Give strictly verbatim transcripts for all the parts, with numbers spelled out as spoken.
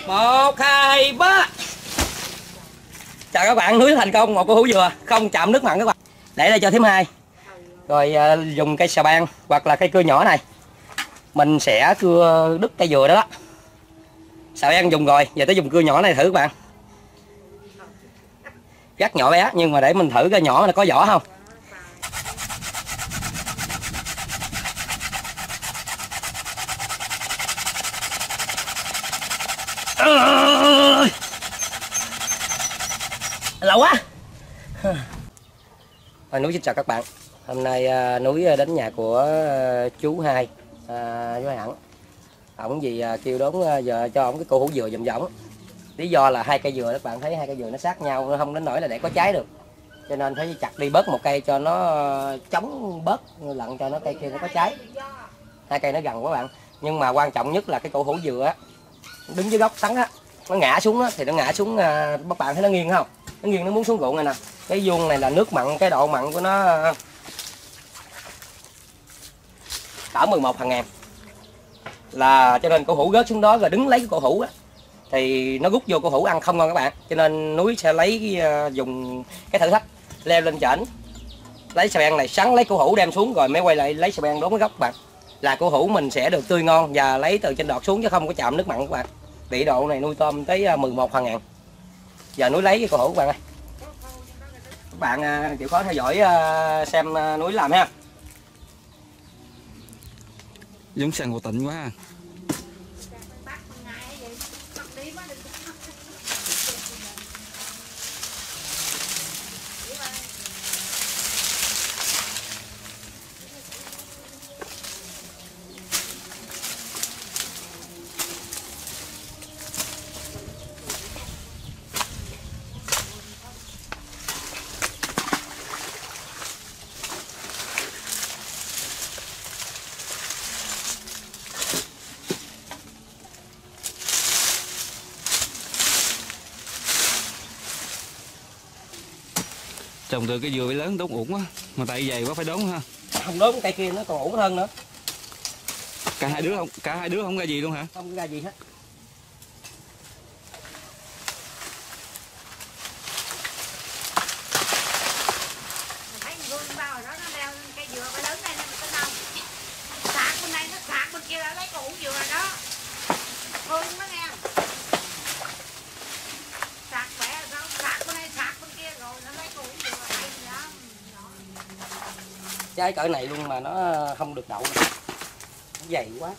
Một hai ba. Chào các bạn, núi thành công một cổ hủ dừa không chạm nước mặn các bạn. Để đây cho thím hai. Rồi uh, dùng cây xà beng hoặc là cây cưa nhỏ này, mình sẽ cưa đứt cây dừa đó, đó. Xà beng dùng rồi, giờ tới dùng cưa nhỏ này thử các bạn. Rất nhỏ bé nhưng mà để mình thử cái nhỏ nó có vỏ không. Lâu quá. À, Núi xin chào các bạn. Hôm nay à, Núi đến nhà của à, chú hai, à, chú hai Hẳn. Ổng gì à, kêu đón à, giờ cho ổng cái cô hủ dừa giùm ổng. Lý do là hai cây dừa các bạn thấy hai cây dừa nó sát nhau, nó không đến nỗi là để có trái được. Cho nên phải chặt đi bớt một cây cho nó chống bớt lận cho nó cây kia nó có trái. Hai cây nó gần quá bạn. Nhưng mà quan trọng nhất là cái cổ hủ dừa á, đứng dưới gốc tắn á, nó ngã xuống á thì nó ngã xuống à, các bạn thấy nó nghiêng không? Nó nghiêng nó muốn xuống ruộng này nè. Cái vuông này là nước mặn, cái độ mặn của nó cỡ mười một phần ngàn. Là cho nên cổ hủ rớt xuống đó rồi đứng lấy cái cổ hủ á thì nó rút vô cổ hủ ăn không ngon các bạn. Cho nên Núi sẽ lấy uh, dùng cái thử thách leo lên trển, lấy xà beng này sắn lấy cổ hủ đem xuống rồi mới quay lại lấy xà beng đốn cái gốc các bạn. Là cổ hủ mình sẽ được tươi ngon và lấy từ trên đọt xuống chứ không có chạm nước mặn các bạn. Vị độ này nuôi tôm tới mười một phần ngàn. Giờ Núi lấy cái cổ hủ các bạn ơi. Các bạn chịu khó theo dõi xem Núi làm ha. Giống sàn hồ tịnh quá. Trồng từ cái dừa lớn đốn uổng quá, mà tại dày quá phải đốn ha. Không đốn cây kia nó còn uổng hơn nữa. Cả hai đứa không, cả hai đứa không ra gì luôn hả? Không ra gì hết. Thấy gương bao rồi đó, nó leo cây dừa phải lớn này nó tới đâu. Sạc bên đây nó sạc bên kia đã lấy củ dừa rồi đó. Hương nó nghe. Sạc khỏe rồi sao? Sạc bên đây sạc bên kia rồi nó lấy củ dừa hay gì đó. Trái cỡ này luôn mà nó không được đậu. Nó dày quá.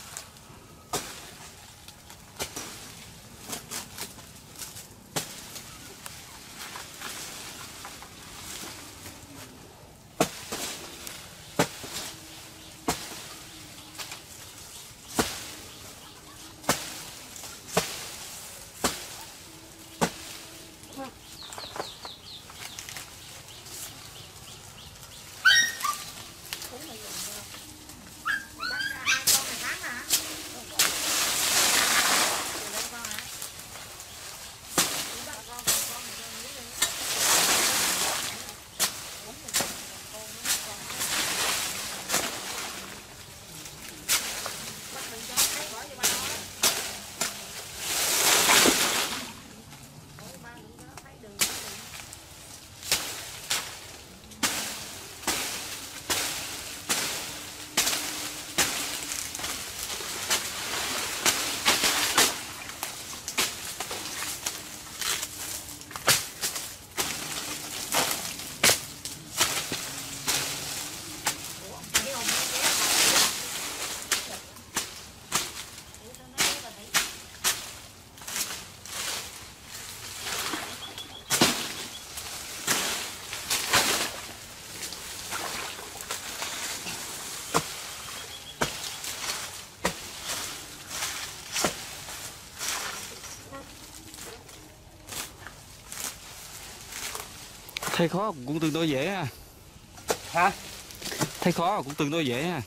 Thấy khó cũng tương đối dễ ha. Hả? Thấy khó cũng tương đối dễ ha.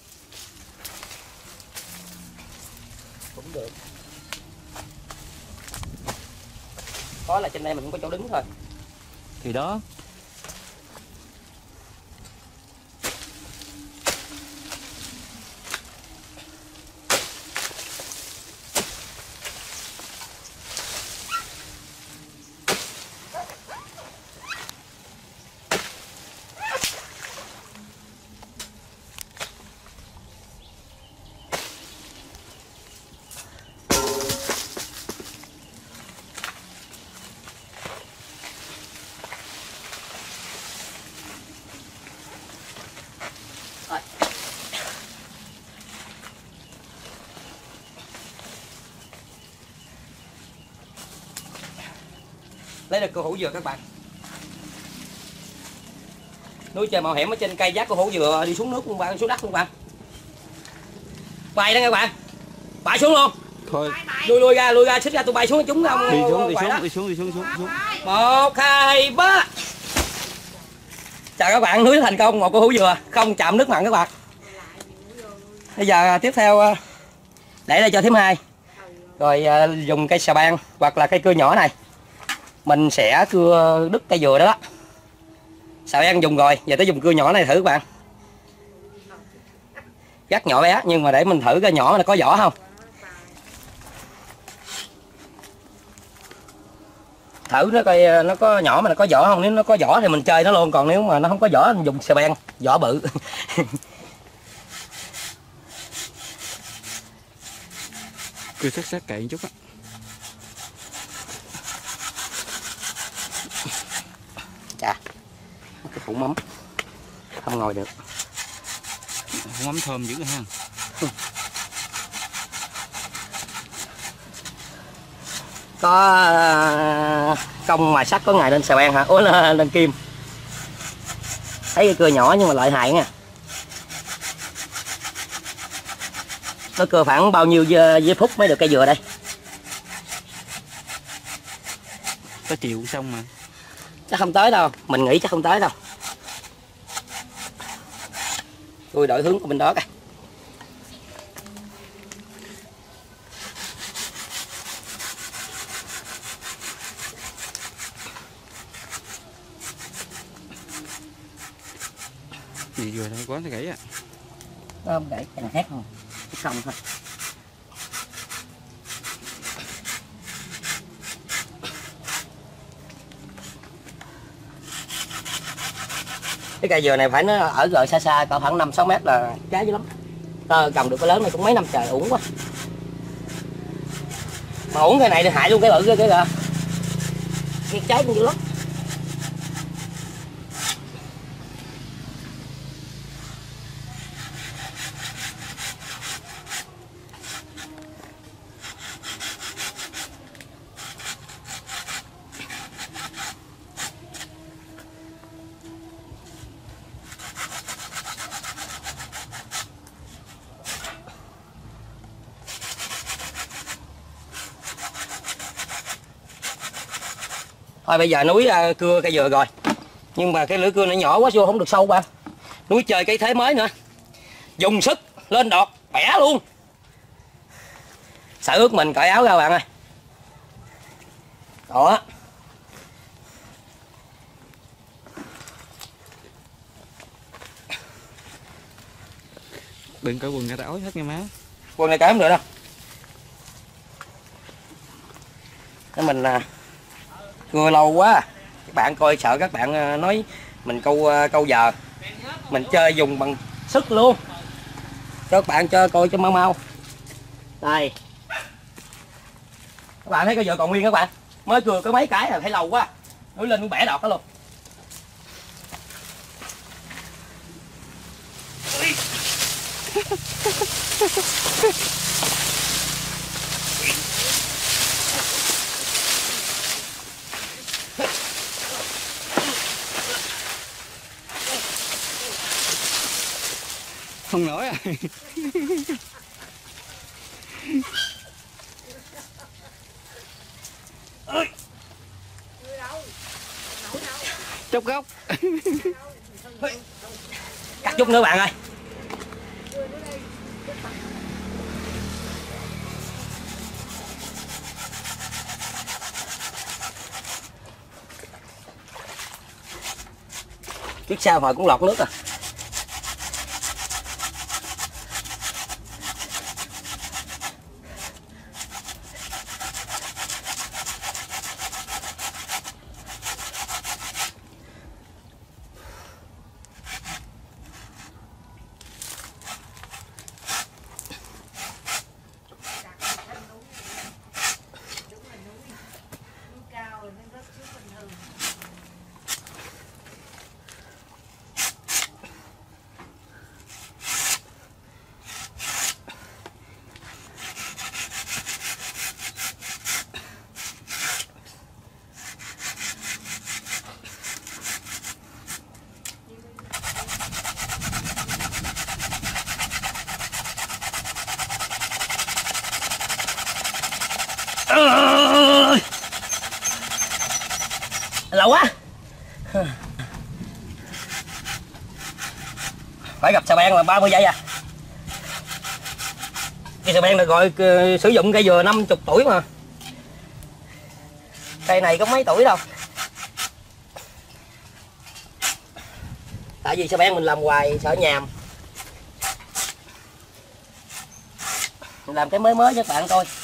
Cũng được. Khó là trên đây mình không có chỗ đứng thôi. Thì đó. lấy được cua hủ dừa các bạn. Núi trời mạo hiểm ở trên cây giác cua hủ dừa đi xuống nước luôn bạn, xuống đất luôn bạn. Bay đó các bạn. Bay xuống luôn. Thôi. Lui lui ra, lui ra, xích ra tụi bay xuống chúng không. Đi xuống, đi xuống, đi xuống, đi xuống, xuống, xuống. Một, hai, ba. Chào các bạn, núi thành công một cua hủ dừa, không chạm nước mặn các bạn. Bây giờ tiếp theo để đây cho thím hai. Rồi dùng cây xà beng hoặc là cây cưa nhỏ này. Mình sẽ cưa đứt cây dừa đó, đó. Xà beng dùng rồi, giờ tới dùng cưa nhỏ này thử các bạn. Rất nhỏ bé nhưng mà để mình thử cái nhỏ là có vỏ không. Thử nó coi nó có nhỏ mà nó có vỏ không, nếu nó có vỏ thì mình chơi nó luôn, còn nếu mà nó không có vỏ mình dùng xà beng vỏ bự. Cưa sát sát cậy một chút á. Chà, cái phủ mắm không ngồi được. Mắm thơm dữ ha. Có công mài sắt có ngày lên xà beng hả? Ủa lên, lên kim. Thấy cái cưa nhỏ nhưng mà lợi hại nha. Nó cưa khoảng bao nhiêu giây phút mới được cây dừa đây? Có chịu xong mà. Chắc không tới đâu, mình nghĩ chắc không tới đâu. Tôi đổi hướng của bên đó coi. Gì vừa thôi quá nó gãy á. Không gãy càng thét không, không thôi. Cái cây dừa này phải nó ở gần xa xa cỡ khoảng năm sáu mét là trái dữ lắm. Tơ cầm được cái lớn này cũng mấy năm trời, uổng quá. Mà uổng cái này thì hại luôn cái bự cái kìa. Cái trái cũng dữ lắm. Thôi bây giờ núi uh, cưa cây dừa rồi. Nhưng mà cái lưỡi cưa nó nhỏ quá vô không được sâu bạn. Núi chơi cái thế mới nữa. Dùng sức lên đọt bẻ luôn. Sợ ướt mình cởi áo ra bạn ơi. Đó. Đừng cởi quần ra tao ói hết nha má. Quần này cởi không được đâu. Để mình uh, cưa lâu quá. Các bạn coi sợ các bạn nói mình câu uh, câu giờ. Mình chơi dùng bằng sức luôn. Cho các bạn cho coi cho mau mau. Đây. Các bạn thấy cái dừa còn nguyên các bạn. Mới cưa có mấy cái là thấy lâu quá. Núi lên cũng bẻ đọt đó luôn. Không nổi à. Chốc gốc. Cắt chút nữa bạn ơi. Trước sau hồi cũng lọt nước à. phải gặp xà beng là ba mươi giây à. Cây xà beng được gọi uh, sử dụng cây dừa năm mươi tuổi mà. Cây này có mấy tuổi đâu. Tại vì xà beng mình làm hoài sợ nhàm. Mình làm cái mới mới cho các bạn coi.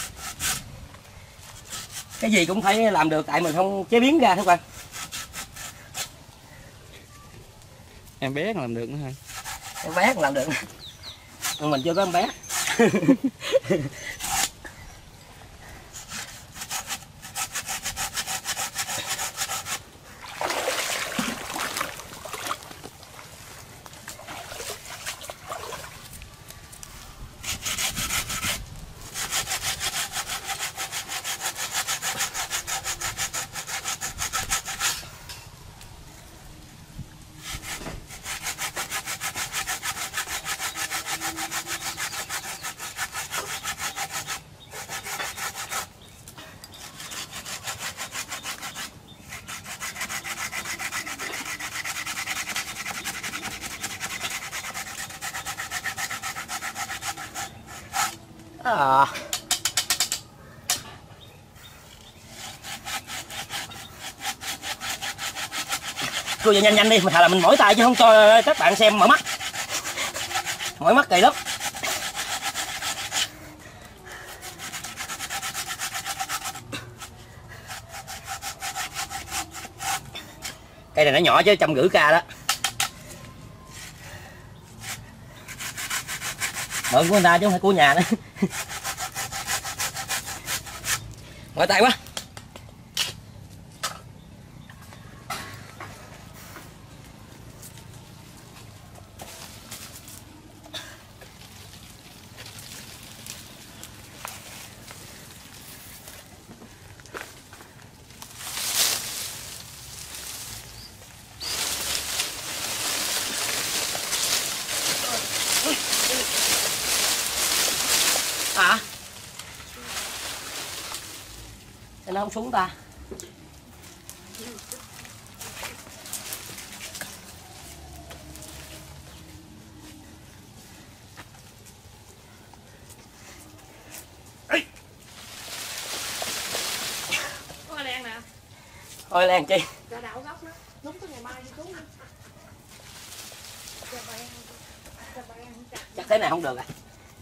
Cái gì cũng phải làm được tại mình không chế biến ra các bạn. Em bé còn làm được nữa hả? Em bé còn làm được. Mình chưa có em bé. À. Cưa nhanh nhanh đi, mà thà là mình mỏi tay chứ không cho các bạn xem mỏi mắt. Mỏi mắt kỳ lắm. Cây này nó nhỏ chứ trăm rưỡi k đó. Mượn của người ta chứ không phải của nhà nữa. Mỏi tay quá. Hả? Sao nó không xuống ta? Có len nè. Thôi len chi? Ra đảo gốc đó. Đúng tới ngày mai đi xuống đi. Chắc thế này không được à.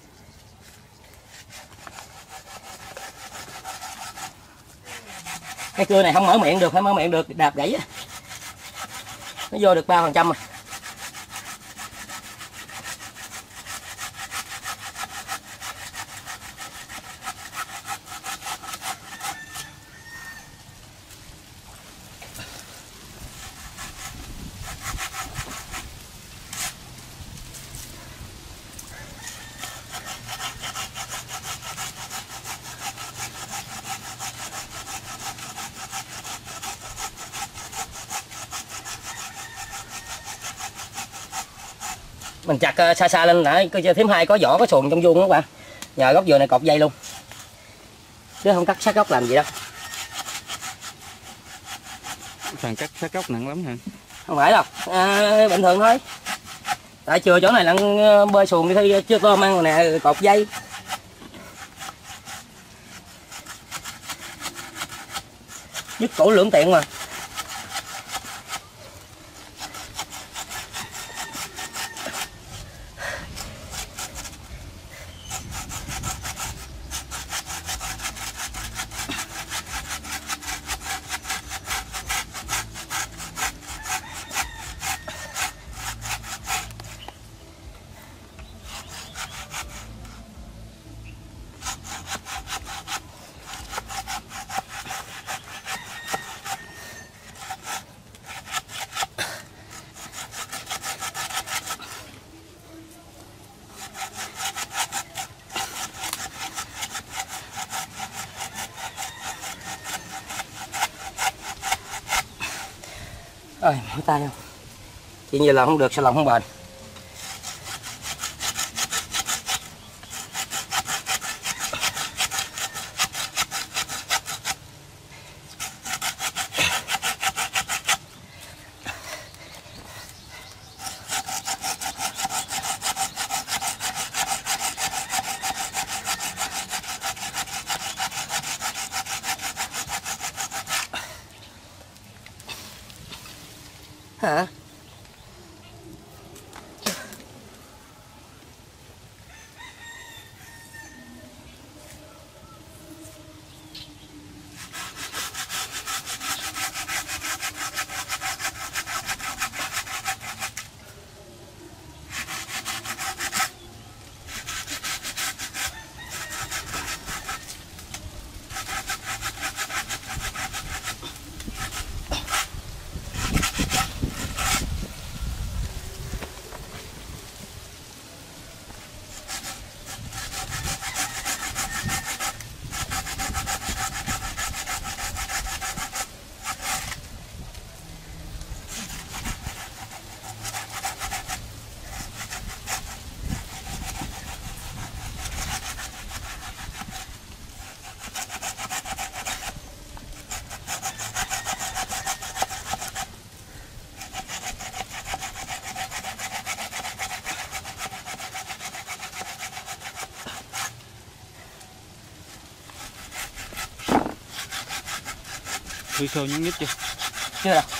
Cái cưa này không mở miệng được, phải mở miệng được đạp gãy á. Nó vô được ba phần trăm rồi. Mình chặt xa xa lên lại coi thím hai có vỏ có xuồng trong vuông đó các bạn. Nhờ gốc dừa này cột dây luôn. Chứ không cắt sát gốc làm gì đâu. Thằng cắt sát gốc nặng lắm hả? Không phải đâu, à, bình thường thôi. Tại chừa chỗ này là bơi xuồng đi thi chưa tôm ăn rồi nè, cột dây. Dứt cổ lưỡng tiện mà. Ơi, mỏi tay không? Chỉ như là không được, sao lòng không bền. Hả? Thử sâu nhúc nhích chưa? Chưa đâu.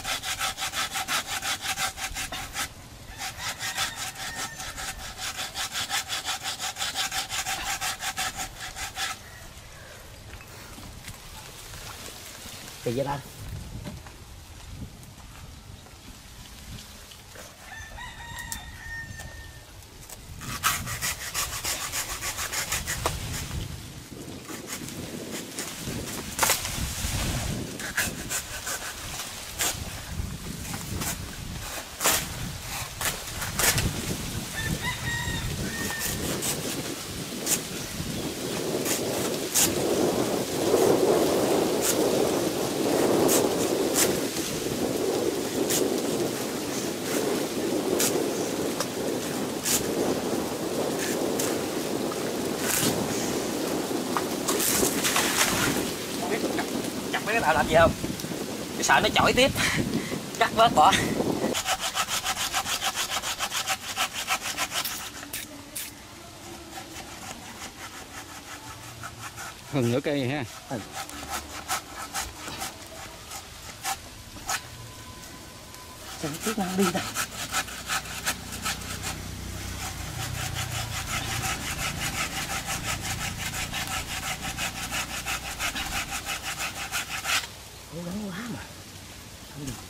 Kỳ vậy ta? Mấy cái làm gì không? Cái sợ nó chổi tiếp. Cắt vớt bỏ. Hơn nửa cây ha. Ừ. Sao cái tiếc nó không đi ta? Cố gắng quá mà không được.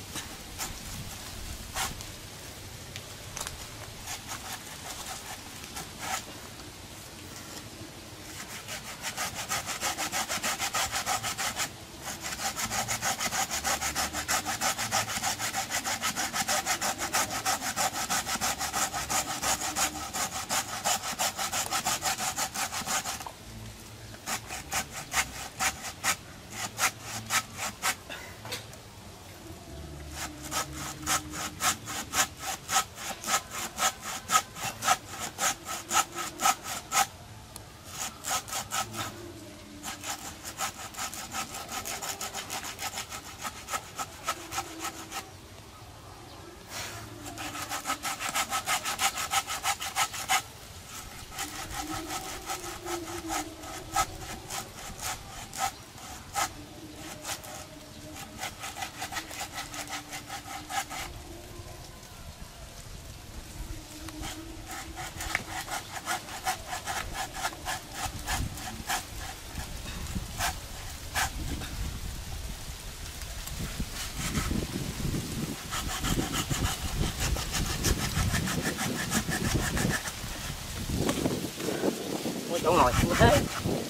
Chỗ ngồi như thế.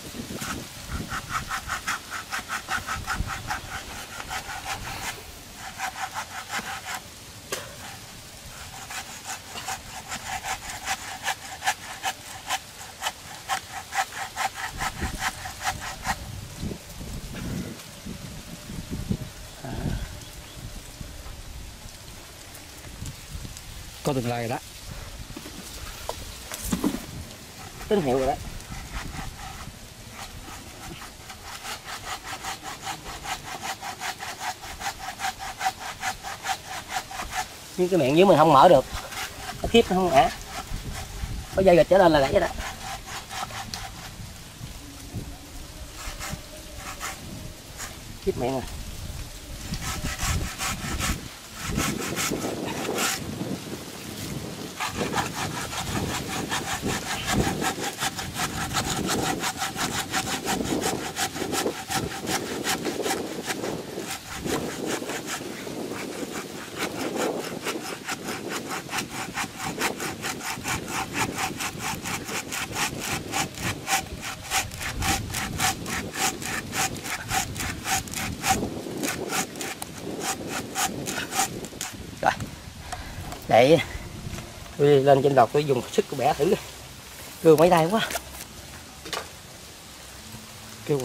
Có tương lai rồi đó. Tín hiệu rồi đó. Nhưng cái miệng dưới mình không mở được, nó khiếp nó không ngã, có dây gạch trở lên là gãy rồi đó. Khiếp miệng rồi. Để tôi lên trên đọt tôi dùng sức của bẻ thử. Cưa mấy tay quá. Kêu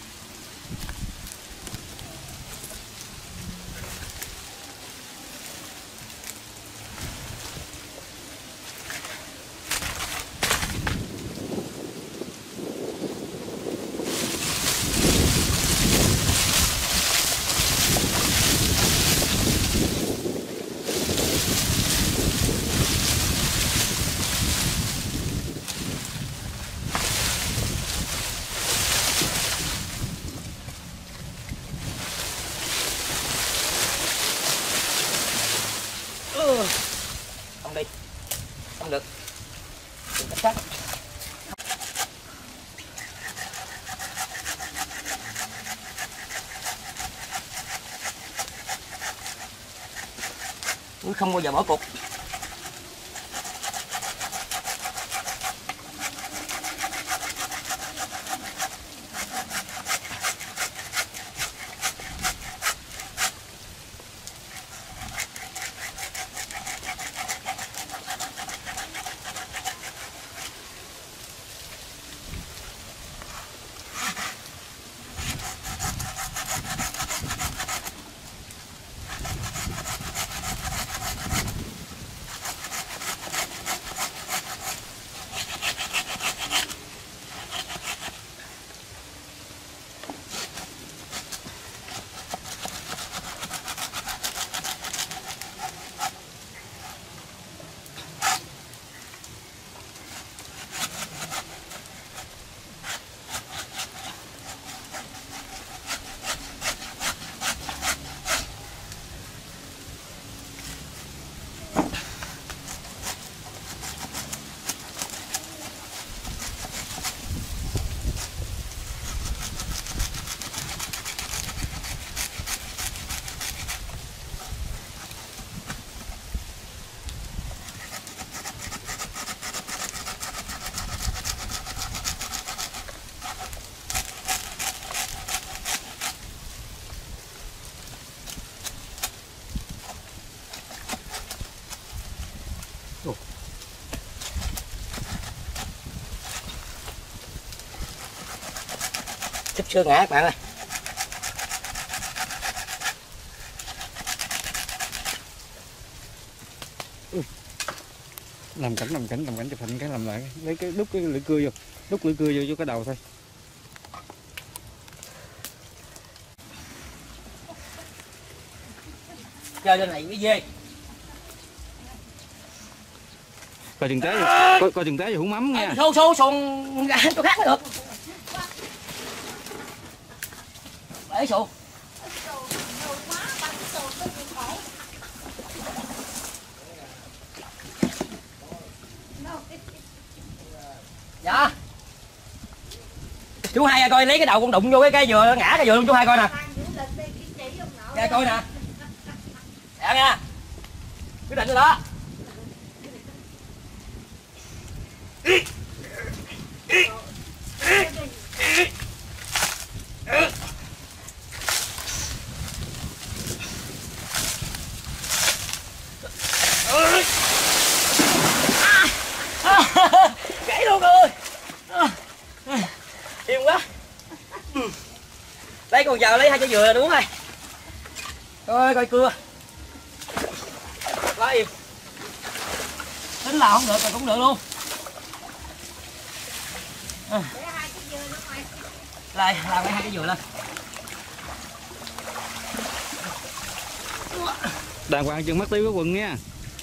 Không đi. Không được. Đừng cách sát. Không bao giờ bỏ cuộc. Sắp sửa ngã các bạn ơi. làm cảnh làm cảnh làm cảnh chụp hình cái làm lại lấy cái đút cái lưỡi cưa vô, đút lưỡi cưa vô cho cái đầu thôi. Chơi lên này cái dê. Coi chừng té, coi coi chừng té vô hũ mắm nha. Xô xô xuồng ra chỗ khác mới được. Bể xuồng. Dạ. Chú hai coi lấy cái đầu con đụng vô cái cây dừa ngã cái dừa luôn chú hai coi nè. Ra coi nè. Dạ nha. Quyết định rồi đó. Gãy luôn rồi. Im quá. Lấy con giờ lấy hai trái dừa đúng rồi. Coi coi cưa. Quá im. Tính là không được rồi cũng được luôn. À. Lại làm hai cái dừa lên. Đàng hoàng chừng mất tiêu cái quần nha.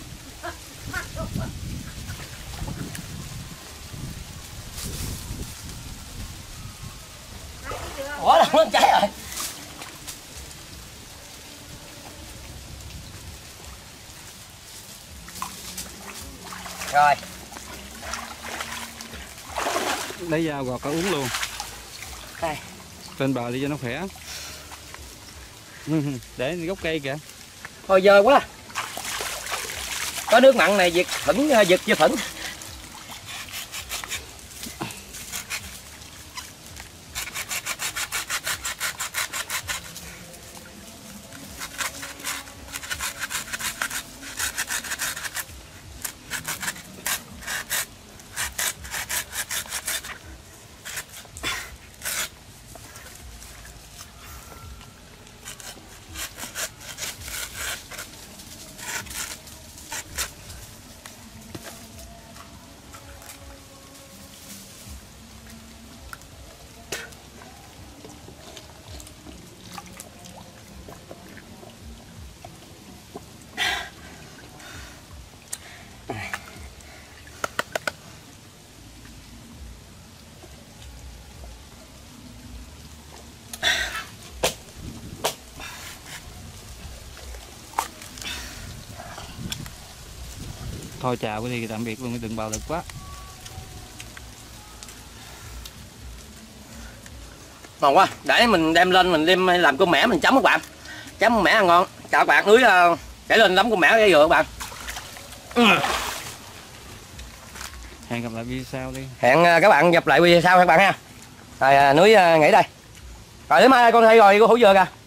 Ủa là mất cháy rồi. Rồi. Lấy dao gọt cả uống luôn. Đây. Lên bờ đi cho nó khỏe. Để gốc cây kìa. Thôi dơ quá. Có nước mặn này giật phẫn giật chưa phẫn. thôi chào quý vị, tạm biệt luôn, đừng bạo lực quá. Ngon quá, để mình đem lên mình đem làm cơm mẻ mình chấm các bạn, chấm con mẻ ăn ngon. Chào các bạn, dưới uh, để lên lắm con mẻ để vừa các bạn. Ừ. Hẹn gặp lại video sau đi. Hẹn uh, các bạn gặp lại video sau các bạn ha. Rồi uh, núi uh, nghỉ đây. Rồi đến mai con thi rồi cô hủ dừa kìa.